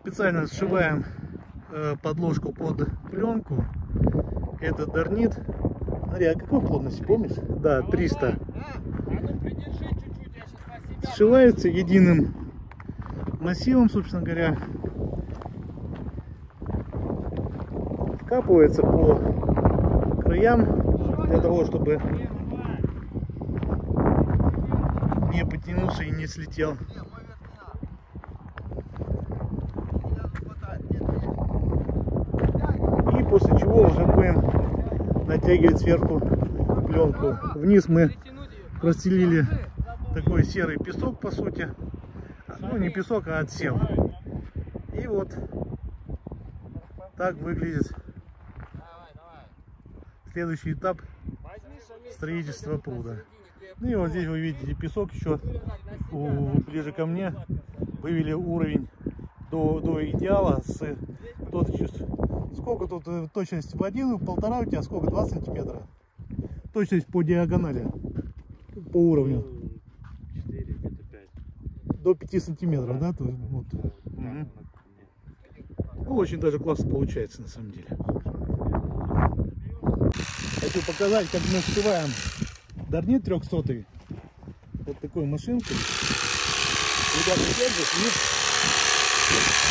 Специально сшиваем подложку под пленку. Это Дарнит. Смотри, а какой плотности, помнишь? Да, 300. Сшивается единым массивом, собственно говоря. Вкапывается по краям для того, чтобы не потянулся и не слетел. И после чего уже будем натягивать сверху пленку. Вниз мы расстелили такой серый песок, по сути. Ну, не песок, а отсев. И вот так выглядит следующий этап строительства пруда. Ну и вот здесь вы видите песок еще ближе ко мне. Вывели уровень до идеала с точностью. Сколько тут точность в 1,5 у тебя сколько? 2 сантиметра. Точность по диагонали, по уровню. 4, где-то 5. До 5 сантиметров, да? То, вот. Угу. Ну, очень даже классно получается на самом деле. Хочу показать, как мы сшиваем Дарнит 300. Вот такой машинкой. Ребята держат и